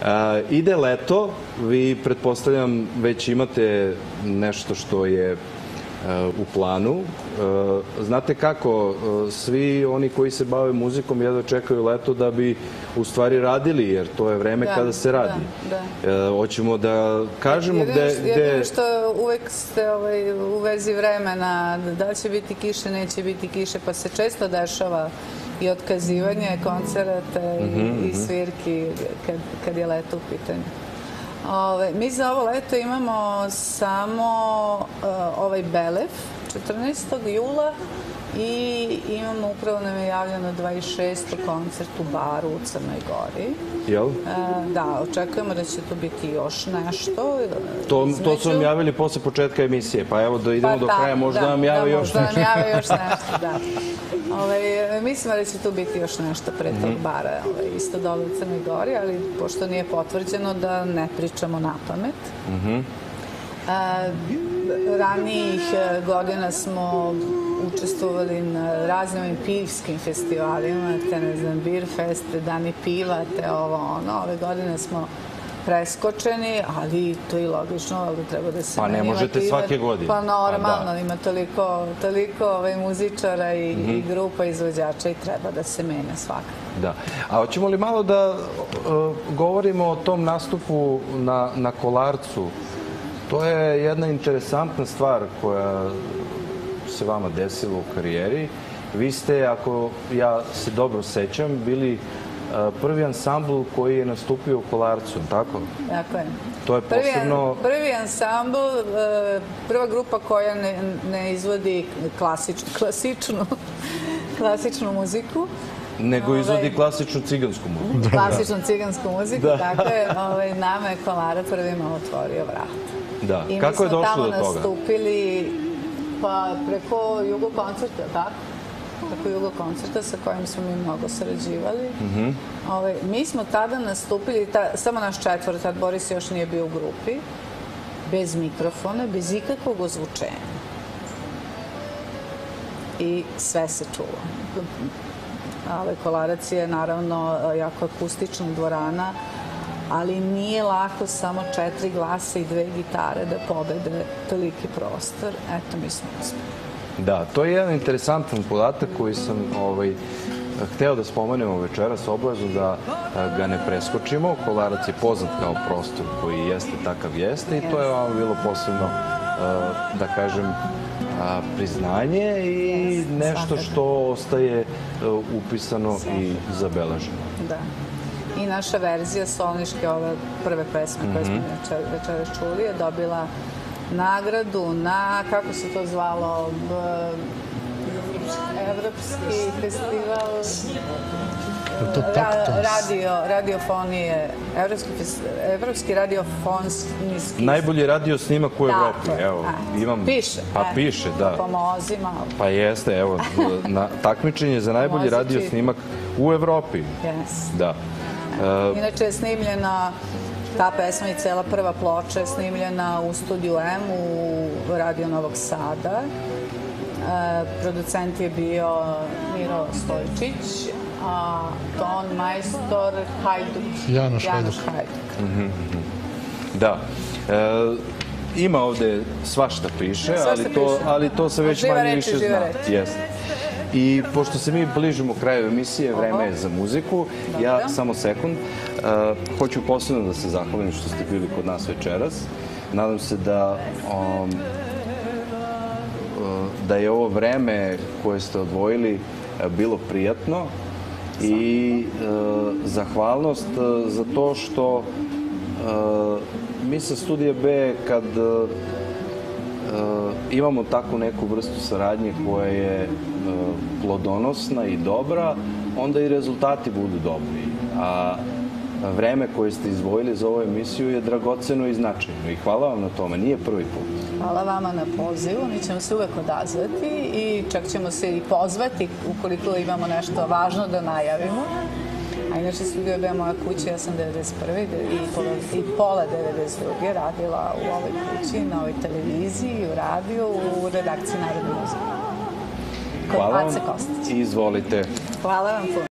Ide leto, vi pretpostavljam već imate nešto što je u planu. Znate kako, svi oni koji se bave muzikom jedva čekaju leto da bi u stvari radili, jer to je vreme kada se radi. Hoćemo da kažemo gde... Jedino što uvek ste u vezi vremena, da li će biti kiše, neće biti kiše, pa se često dešava i otkazivanje koncerata i svirki kad je leto u pitanju. Mi za ovo leto imamo samo ovaj Belev 14. jula i imamo, upravo nam je javljeno 26. koncert u baru u Crnoj Gori. Jel? Da, očekujemo da će tu biti još nešto. To su vam javili posle početka emisije, pa evo da idemo do kraja, možda vam jave još nešto. Možda nam jave još nešto, da. Mislimo da će tu biti još nešto pre tog bara, isto dole u Crnoj Gori, ali pošto nije potvrđeno da ne pričamo na pamet. Ranijih godina smo učestvovali na raznim pivskim festivalima, te ne znam, Beer Fest, Dani piva, te ovo ono. Ove godine smo preskočeni, ali to je logično, ali treba da se... Pa ne možete svake godine. Pa normalno, ima toliko muzičara i grupa izvođača i treba da se menja svakako. Da. A hoćemo li malo da govorimo o tom nastupu na Kolarcu? To je jedna interesantna stvar koja se vama desila u karijeri. Vi ste, ako ja se dobro sećam, bili prvi ansambl koji je nastupio u Kolarcu, tako? Tako je. To je posebno... Prvi ansambl, prva grupa koja ne izvodi klasičnu muziku. Nego izvodi klasičnu cigansku muziku. Klasičnu cigansku muziku, tako je. Nama je Kolarac prvima otvorio vrata. Da. Kako je došlo do toga? I mi smo tamo nastupili preko Jugo koncerta, tako? Preko Jugo koncerta sa kojim smo mi mnogo sarađivali. Mi smo tada nastupili, samo naš četvor, tad Boris još nije bio u grupi, bez mikrofona, bez ikakvog ozvučenja. I sve se čulo. Kolarac je naravno jako akustična dvorana, ali nije lako samo 4 glasa i 2 gitare da pobede toliki prostor. Eto, mi smo uspeli. Da, to je jedan interesantan podatak koji sam hteo da spomenemo večeras, obavezno da ga ne preskočimo. Kolarac je poznat kao prostor koji jeste takav jeste i to je vam bilo posebno, da kažem, priznanje i nešto što ostaje upisano i zabeleženo. Da. I naša verzija solniške, ove prve pesme koje smo večeras čuli, je dobila nagradu na, kako se to zvalo, Evropski festival radiofonije, Evropski radiofonski... Najbolji radio snimak u Evropi, evo. Piše. Pa piše, da. Pomozi malo. Pa jeste, evo, takmičenje za najbolji radio snimak u Evropi. Jes. Da. Inače je snimljena ta pesma i cela prva ploča je snimljena u Studiju M u Radio Novog Sada. Producent je bio Miro Stojčić, a ton majstor Janoš Hajduk. Da. Ima ovde svašta piše, ali to se već manje više zna. I pošto se mi bližimo kraju emisije, vreme je za muziku, ja samo sekund, hoću posebno da se zahvalim što ste bili kod nas večeras. Nadam se da je ovo vreme koje ste odvojili bilo prijatno i zahvalnost za to što mi sa Studija B, kad imamo takvu neku vrstu saradnje koja je plodonosna i dobra, onda i rezultati budu dobri. A vreme koje ste izdvojili za ovu emisiju je dragoceno i značajno. I hvala vam na tome, nije prvi put. Hvala vama na pozivu, mi ćemo se uvek odazvati i čak ćemo se i pozvati ukoliko imamo nešto važno da najavimo. A inače, Studio B je moja kuća, ja sam 1991. i pola 1992. radila u ovoj kući, na ovoj televiziji, u radiju, u redakciji Narodne muzike. Hvala vam i izvolite. Hvala vam puno.